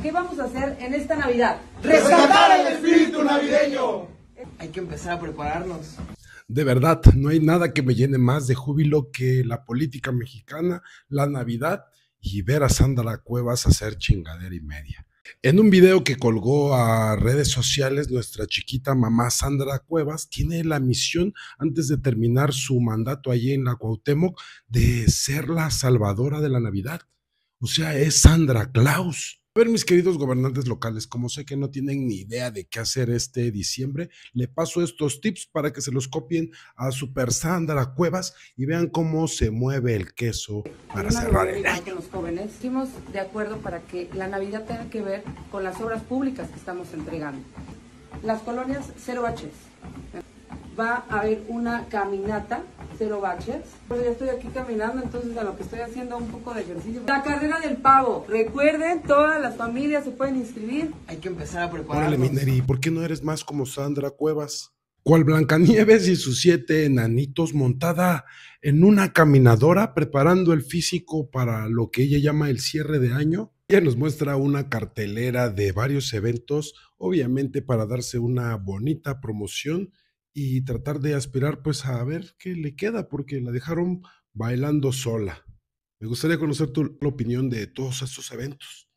¿Qué vamos a hacer en esta Navidad? ¡Rescatar el espíritu navideño! Hay que empezar a prepararnos. De verdad, no hay nada que me llene más de júbilo que la política mexicana, la Navidad y ver a Sandra Cuevas hacer chingadera y media. En un video que colgó a redes sociales, nuestra chiquita mamá Sandra Cuevas tiene la misión, antes de terminar su mandato allí en la Cuauhtémoc, de ser la salvadora de la Navidad. O sea, es Sandra Claus. A ver, mis queridos gobernantes locales, como sé que no tienen ni idea de qué hacer este diciembre, le paso estos tips para que se los copien a Super Sandra Cuevas y vean cómo se mueve el queso para cerrar el año. Con los jóvenes estuvimos de acuerdo para que la Navidad tenga que ver con las obras públicas que estamos entregando. Las colonias cero baches. Va a haber una caminata cero baches. Pues ya estoy aquí caminando, entonces a lo que estoy haciendo un poco de ejercicio. La carrera del pavo. Recuerden, todas las familias se pueden inscribir. Hay que empezar a prepararnos. Órale, Mineri, ¿por qué no eres más como Sandra Cuevas? ¿Cuál Blancanieves y sus 7 enanitos montada en una caminadora preparando el físico para lo que ella llama el cierre de año? Ella nos muestra una cartelera de varios eventos, obviamente para darse una bonita promoción y tratar de aspirar pues a ver qué le queda, porque la dejaron bailando sola. Me gustaría conocer tu opinión de todos estos eventos.